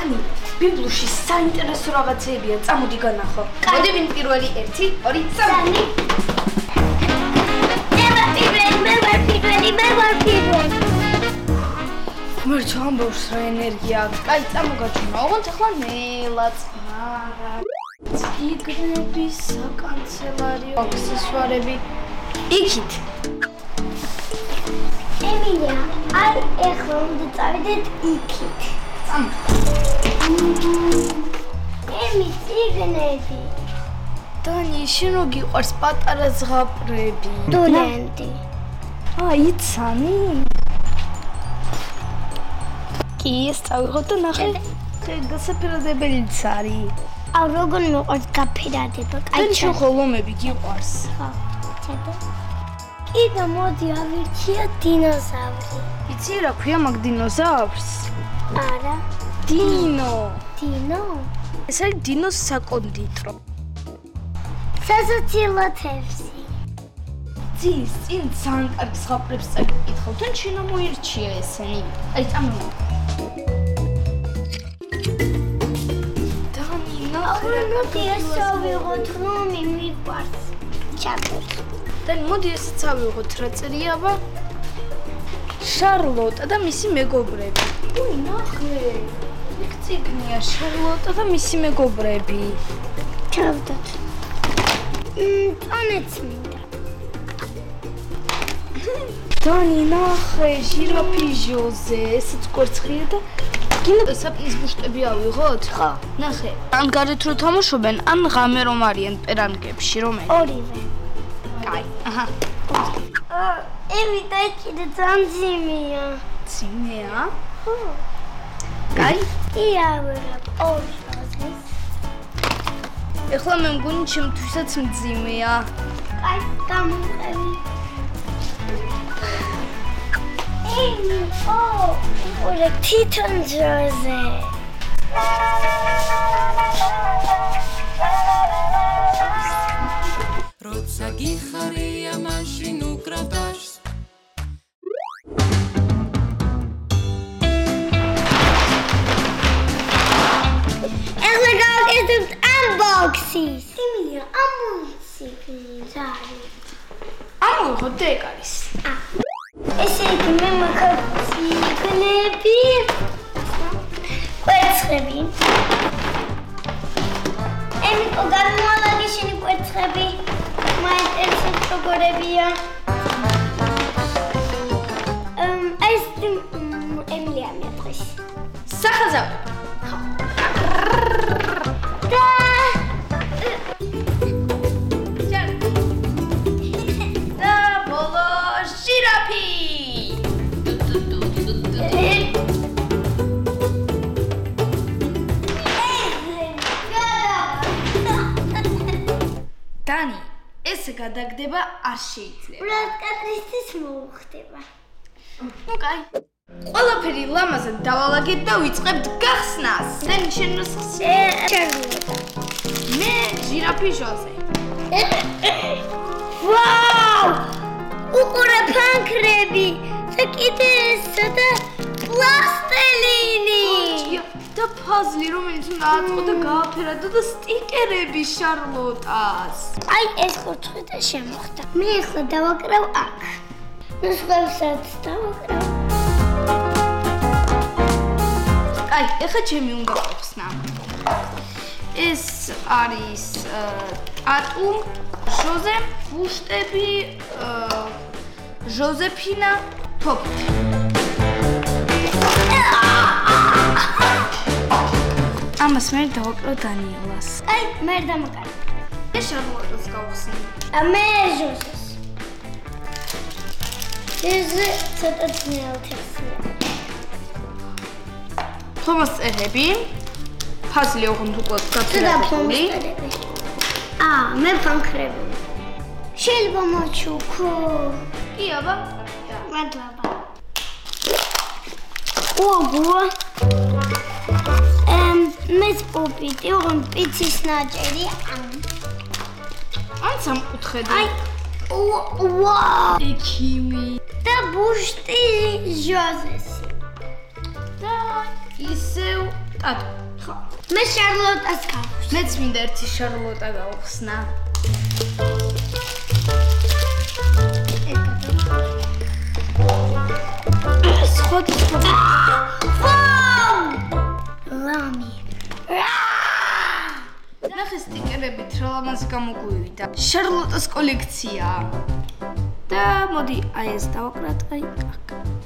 Dani, ბიბლუსში საინტერესო რაღაცებია, წამოდი განახო. მოდი ვინ პირველი 1, 2, 3. მე ვარ პირველი. მერჩო ამბობს რა ენერგია აქვს. კაი, წამოგაჩვენა. ოღონდ ახლა ნელაც. წიგნების საკანცელარიო აქსესუარები. იქით. ემილია, აი ეხლა უნდა წავიდეთ იქით. ემი, წიგნები. Dani, შენ რო გიყვარს პატარა ზღაპრები. სტუდენტი. იცანი? კი, ეს წავიღოთ და ნახე. გასაფერადებელიც არის. აუ, როგორ მიყვარს გაფერადება? კაი, შენ ხოლომები გიყვარს. ხო, ცოტა. კიდე მოდი ავირჩია დინოზავრი. იცი რა ქვია მაგ დინოზავრს? არა. დინო. დინო? ეს არის დინოს საკონდიტრო. სასაცილო თევზი. ძის წინ ძალიან კარგი ზღაპრებს წაგიკითხავ, თან შენ მოირჩია ესენი. აი, წამოდი. Dani, აუ, მოდი ეს ავიღოთ, რომ მიყვარს. ჩაკეთე. Dani, მოდი ესეც ავიღოთ, რა წერია აბა? შარლოტა და მისი მეგობრები. უი, ნახე. იქ წიგნია შარლოტა და მისი მეგობრები. ჩავდოთ. წონეც მინდა. Dani, ნახე, ჟირაფი ჟოზე, ესეც კვერცხია და გინდა საპნის ბუშტები ავიღოთ? ხო. ნახე. ან გარეთ რო თამაშობენ, ან ღამე რომ არიან პერანგებში, რომელი? ორივე. კაი, აჰა. ემი დაიჭირე ძალიან ძიმეა. ძიმეა? ხო. კაი. იავერებ ოშაზეს. ეხლა მე მგონი ჩემთვისაც მძიმეა. კაი, გამომყევი. ემი, უყურე თვითონ ჟოზე. როცა გიხარია მაშინ უკრავ დაშს ეხლა გავაკეთებთ unboxing. ემილია, ამოიცი. ამოვიღოთ და ეგ არის. ესე იგი მე მაქვს წიგნები, კვერცხები. ემიკო, გამოალაგე შენი კვერცხები. მაინტერესებს როგორებია. ეს ემილია მეფრის. სახაზავ. და ბოლო ჟირაფი. Dani, ესე გადაგდება არ შეიძლება. ბრატკატრისთვის მოუხდება. ნუ კაი. ყველაფერი ლამაზე დავალაგეთ და ვიწყებთ გახსნას. Dani, შენ ნუსხს? მე ჟირაფი ჟოზე. ვაუ! უყურე ფანქრები. და კიდე ესა და პლასტელინი. და ფაზლი, რომელიც უნდა აწყო და გააფერადო და სტიკერები შარლოტას. აი ეს კუთხე და შემოხდა. მე ახლა დავაკრავ აქ. ნუსხებსაც დავაკრავ. აი, ეხლა ჩემი უნდა გავხსნა. ეს არის ატუ, ჟოზე, ბუშტები, ჟოზეფინა, თოფი. ამას მე დავაკრავ დანიელას. აი, მე დამაკარებ. ეს შარლოტას გავხსნი. მე ჟოზეს. ეს ცოტა ძნელთესია. თომას წერები. ფაზლი ოღონდ უკვე გაფერადებული. მე ფანქრები. შეიძლება მოჩუქო. კი, აბა. მადლობა. ოგო. მე სპოპიტი, ოღონდ პიცის ნაჭერი. ან სამკუთხედი. აი, ვაუ! ექიმი. და ბუშტი ჟოზეს. და ისევ ტატო. ხო. მე შარლოტას გავხსნა. მეც მინდა ერთი შარლოტა გავხსნა. სხვა. ლამი. ნახე სტიკერებით რა ლამაზ გამოგვივიდა. შარლოტას კოლექცია. და მოდი აი ეს დავაკრათ აი აქ.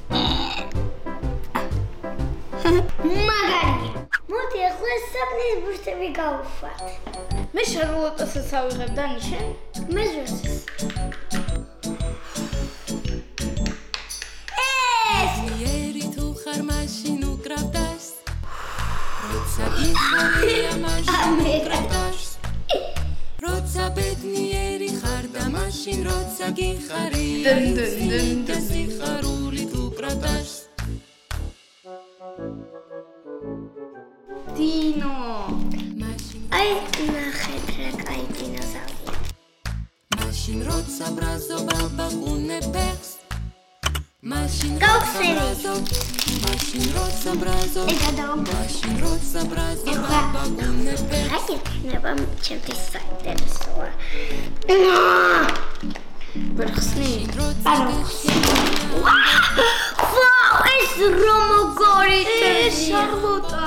მაგარია. მოდი ახლა საფნის ბუშტები გავუშვათ. მე შარლოტასაც ავიღებ დანი შენ? მე ჟოსის. ბედნიერი თუ ხარ მაშინ უკრავ დაშს როცა გიხარია მაშინ უკრავ დაშს როცა ბედნიერი ხარ და მაშინ როცა გიხარია და სიხარულით უკრავ დაშს დინო აი ნახეთ რა კაი დინოზავრი. მაშინ როცა ბრაზობა ბაკუნებს მაშინ როცა ბრაზო მაშინ როცა ბრაზო ბაკუნებს აი იქნება ჩემთვის საინტერესოა. ვერხსნი ვაუ ეს რომოგორი შარლოტა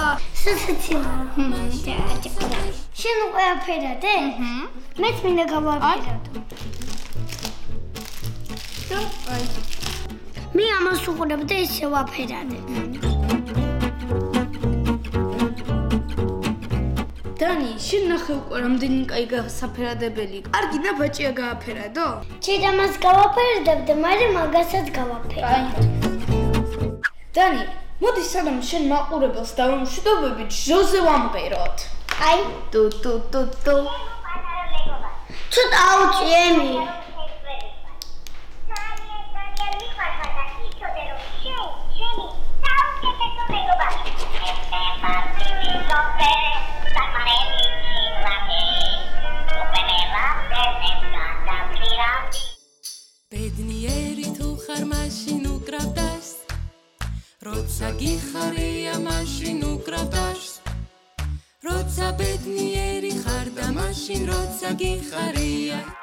შენ უკვე აფერადე? მეც მინდა გავაფერადო. აი მე ამას უყურებ და ისე ვაფერადებ. დანი, შენ ნახე უკვე რამდენი კაი გასაფერადებელი. კარგი და ბაჭია გააფერადო? ჩით ამას გავაფერდებ და მერე მაგასაც გავაფერდებ. დანი, მოდი სანამ შენ მაყურებელს დავამშვიდობებით, ჟოზე ვამღეროთ. აი, ტუ. ცოტა აუჭი ემი. ბედნიერი თუ ხარ მაშინ უკრავ დაშს როცა გიხარია მაშინ უკრავ დაშს როცა ბედნიერი ხარ და მაშინ როცა გიხარია